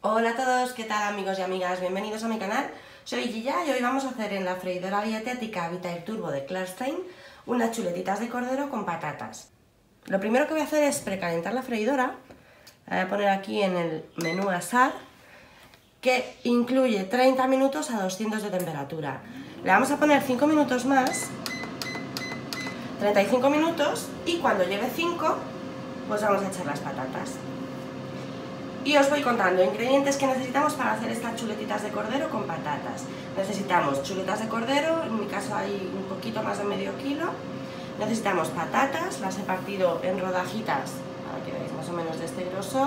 Hola a todos, ¿qué tal amigos y amigas? Bienvenidos a mi canal. Soy Gilla y hoy vamos a hacer en la freidora dietética Vitair Turbo de Klarstein unas chuletitas de cordero con patatas. Lo primero que voy a hacer es precalentar la freidora. La voy a poner aquí en el menú asar, que incluye 30 minutos a 200 de temperatura. Le vamos a poner 5 minutos más, 35 minutos, y cuando llegue 5, pues vamos a echar las patatas. Y os voy contando ingredientes que necesitamos para hacer estas chuletitas de cordero con patatas. Necesitamos chuletas de cordero, en mi caso hay un poquito más de medio kilo. Necesitamos patatas, las he partido en rodajitas, para que veáis más o menos de este grosor.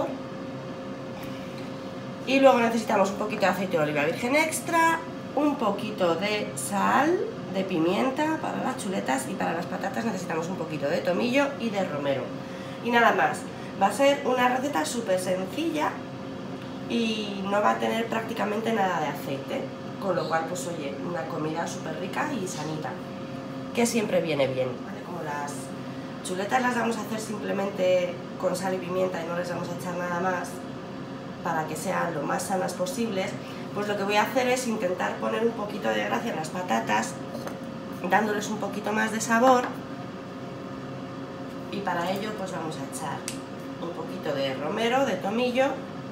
Y luego necesitamos un poquito de aceite de oliva virgen extra, un poquito de sal, de pimienta para las chuletas, y para las patatas necesitamos un poquito de tomillo y de romero. Y nada más. Va a ser una receta súper sencilla y no va a tener prácticamente nada de aceite, con lo cual, pues oye, una comida súper rica y sanita, que siempre viene bien, ¿vale? Como las chuletas las vamos a hacer simplemente con sal y pimienta y no les vamos a echar nada más, para que sean lo más sanas posibles, pues lo que voy a hacer es intentar poner un poquito de gracia en las patatas, dándoles un poquito más de sabor, y para ello pues vamos a echar un poquito de romero, de tomillo,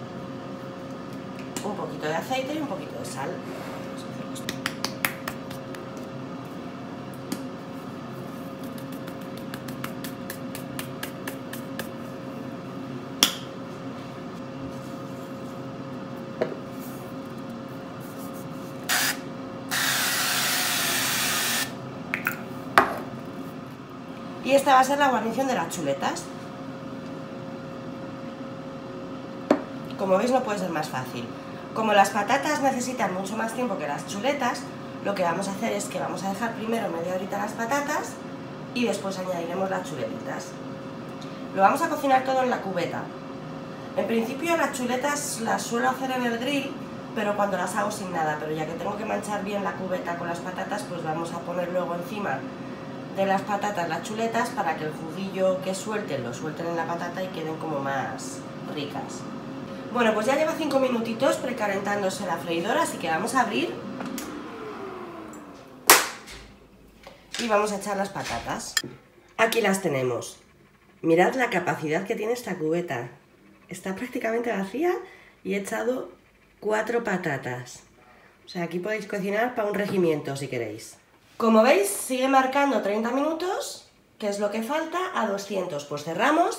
un poquito de aceite y un poquito de sal. Y esta va a ser la guarnición de las chuletas. Como veis, no puede ser más fácil. Como las patatas necesitan mucho más tiempo que las chuletas, lo que vamos a hacer es que vamos a dejar primero media horita las patatas y después añadiremos las chuletitas. Lo vamos a cocinar todo en la cubeta. En principio las chuletas las suelo hacer en el grill, pero cuando las hago sin nada, pero ya que tengo que manchar bien la cubeta con las patatas, pues vamos a poner luego encima de las patatas las chuletas para que el juguillo que suelten lo suelten en la patata y queden como más ricas. Bueno, pues ya lleva 5 minutitos precalentándose la freidora, así que vamos a abrir y vamos a echar las patatas. Aquí las tenemos. Mirad la capacidad que tiene esta cubeta. Está prácticamente vacía y he echado 4 patatas. O sea, aquí podéis cocinar para un regimiento si queréis. Como veis, sigue marcando 30 minutos, que es lo que falta, a 200. Pues cerramos.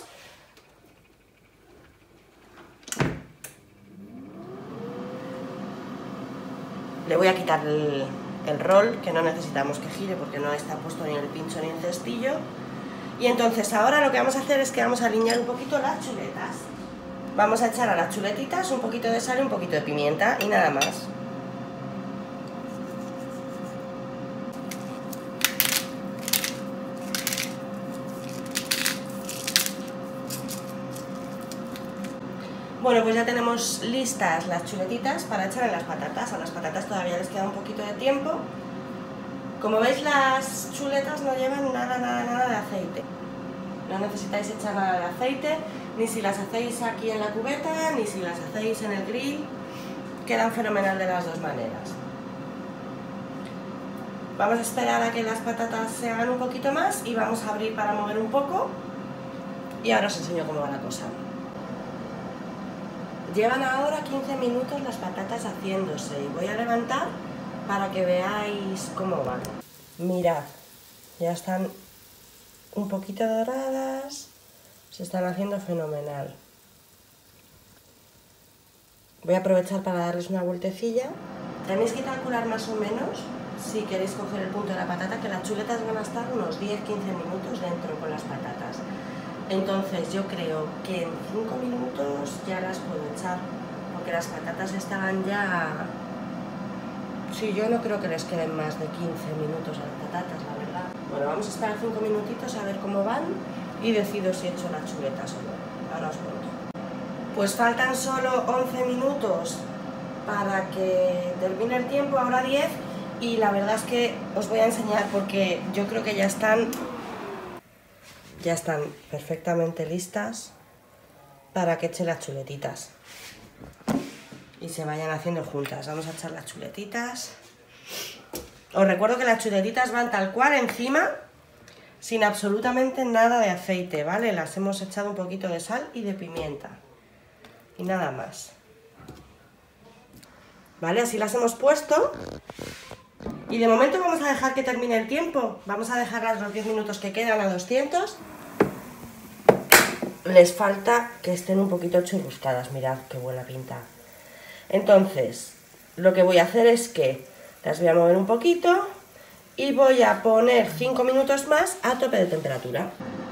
Le voy a quitar el rol, que no necesitamos que gire porque no está puesto ni el pincho ni el cestillo. Y entonces ahora lo que vamos a hacer es que vamos a alinear un poquito las chuletas. Vamos a echar a las chuletitas un poquito de sal y un poquito de pimienta y nada más. Bueno, pues ya tenemos listas las chuletitas para echar en las patatas. A las patatas todavía les queda un poquito de tiempo. Como veis, las chuletas no llevan nada de aceite. No necesitáis echar nada de aceite, ni si las hacéis aquí en la cubeta, ni si las hacéis en el grill. Quedan fenomenal de las dos maneras. Vamos a esperar a que las patatas se hagan un poquito más y vamos a abrir para mover un poco. Y ahora os enseño cómo va la cosa. Llevan ahora 15 minutos las patatas haciéndose y voy a levantar para que veáis cómo van. Mirad, ya están un poquito doradas, se están haciendo fenomenal. Voy a aprovechar para darles una vueltecilla. Tenéis que calcular más o menos, si queréis coger el punto de la patata, que las chuletas van a estar unos 10-15 minutos dentro con las patatas. Entonces yo creo que en 5 minutos ya las puedo echar, porque las patatas estaban ya... Sí, yo no creo que les queden más de 15 minutos a las patatas, la verdad. Bueno, vamos a esperar 5 minutitos a ver cómo van y decido si echo las chuletas o no. Ahora os cuento. Pues faltan solo 11 minutos para que termine el tiempo, ahora 10, y la verdad es que os voy a enseñar porque yo creo que ya están perfectamente listas para que eche las chuletitas. y se vayan haciendo juntas. Vamos a echar las chuletitas. Os recuerdo que las chuletitas van tal cual encima, sin absolutamente nada de aceite, ¿vale? Las hemos echado un poquito de sal y de pimienta y nada más, ¿vale? Así las hemos puesto y de momento vamos a dejar que termine el tiempo. Vamos a dejarlas los 10 minutos que quedan a 200. Les falta que estén un poquito churruscadas, mirad qué buena pinta. Entonces, lo que voy a hacer es que las voy a mover un poquito y voy a poner 5 minutos más a tope de temperatura.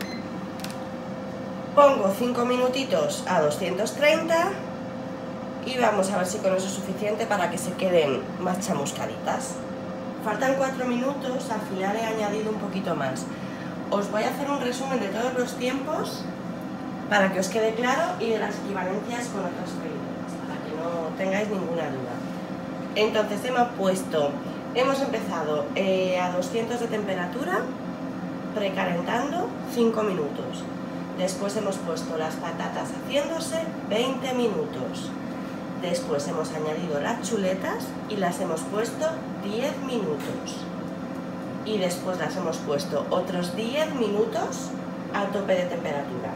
Pongo 5 minutitos a 230 y vamos a ver si con eso es suficiente para que se queden más chamuscaditas. Faltan 4 minutos, al final he añadido un poquito más. Os voy a hacer un resumen de todos los tiempos para que os quede claro y de las equivalencias con otras freidoras, para que no tengáis ninguna duda. Entonces hemos empezado a 200 de temperatura, precalentando 5 minutos. Después hemos puesto las patatas haciéndose 20 minutos. Después hemos añadido las chuletas y las hemos puesto 10 minutos. Y después las hemos puesto otros 10 minutos a tope de temperatura.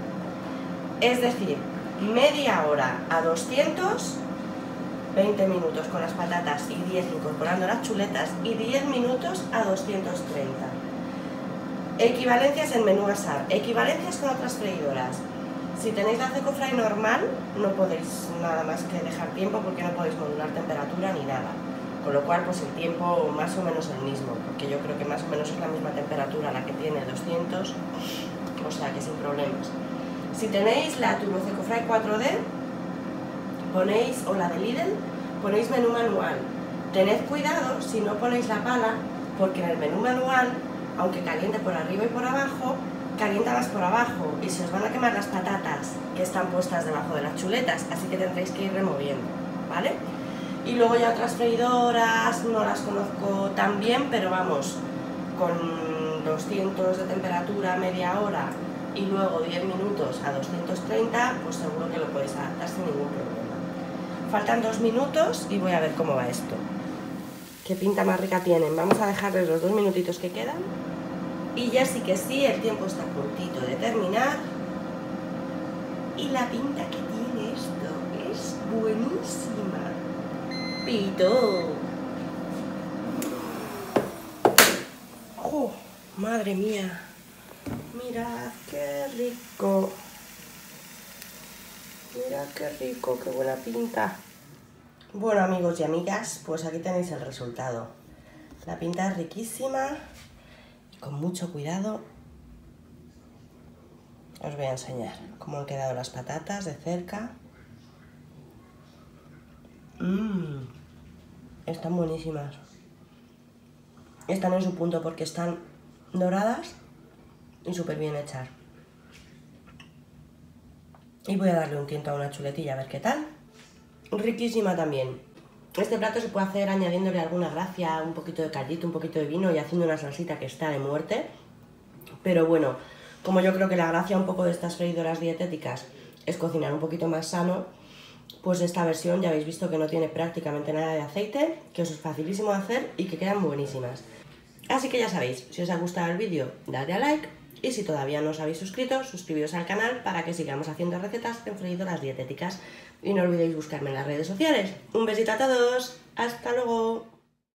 Es decir, media hora a 200, 20 minutos con las patatas y 10 incorporando las chuletas y 10 minutos a 230. Equivalencias en menú ASAR, equivalencias con otras freidoras. Si tenéis la Cecofray normal, no podéis nada más que dejar tiempo porque no podéis modular temperatura ni nada. Con lo cual, pues el tiempo más o menos el mismo, porque yo creo que más o menos es la misma temperatura la que tiene 200, o sea que sin problemas. Si tenéis la Turbo Cecofray 4D, ponéis, o la de Lidl, ponéis menú manual. Tened cuidado si no ponéis la pala, porque en el menú manual, aunque caliente por arriba y por abajo, calienta más por abajo y se os van a quemar las patatas que están puestas debajo de las chuletas, así que tendréis que ir removiendo, ¿vale? Y luego ya otras freidoras, no las conozco tan bien, pero vamos, con 200 de temperatura media hora y luego 10 minutos a 230, pues seguro que lo podéis adaptar sin ningún problema. Faltan 2 minutos y voy a ver cómo va esto. Qué pinta más rica tienen. Vamos a dejarles los 2 minutitos que quedan. Y ya sí que sí, el tiempo está a puntito de terminar. Y la pinta que tiene esto es buenísima. ¡Pito! ¡Oh! ¡Madre mía! Mirad qué rico. Mirad qué rico, qué buena pinta. Bueno, amigos y amigas, pues aquí tenéis el resultado. La pinta es riquísima y con mucho cuidado os voy a enseñar cómo han quedado las patatas de cerca. Están buenísimas. Están en su punto porque están doradas y súper bien hechas. Y voy a darle un tiento a una chuletilla a ver qué tal. Riquísima también. Este plato se puede hacer añadiéndole alguna gracia, un poquito de caldito, un poquito de vino y haciendo una salsita que está de muerte. Pero bueno, como yo creo que la gracia un poco de estas freidoras dietéticas es cocinar un poquito más sano, pues esta versión ya habéis visto que no tiene prácticamente nada de aceite, que os es facilísimo de hacer y que quedan buenísimas. Así que ya sabéis, si os ha gustado el vídeo, dadle a like y si todavía no os habéis suscrito, suscribiros al canal para que sigamos haciendo recetas en freidoras dietéticas. Y no olvidéis buscarme en las redes sociales. Un besito a todos, hasta luego.